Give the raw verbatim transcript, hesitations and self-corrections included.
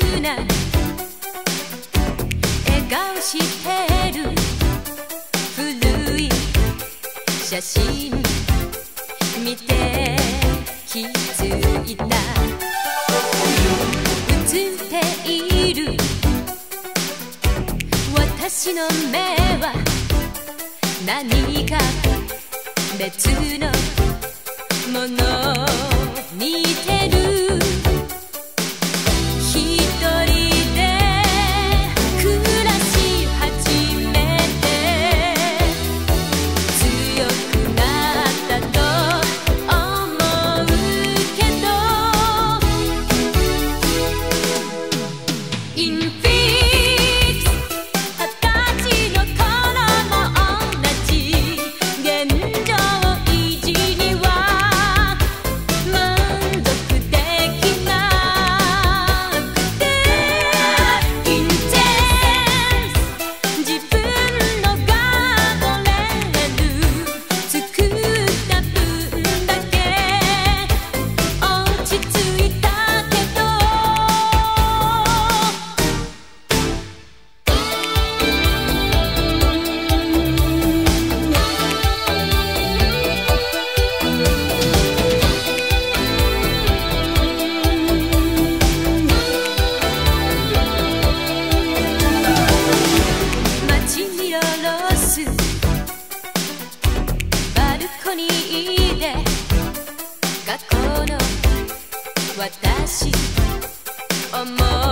な笑顔してる古い写真見て気づいた。映っている私の目は何か別のもの見てる。一人で暮らし始めて強くなったと思うけど、インフィックス二十歳の頃も同じ現状維持には満足できなくて、インテンス自分のが折れる作った分だけ落ち着いたけど、街に下ろすバルコニーで学校の私思う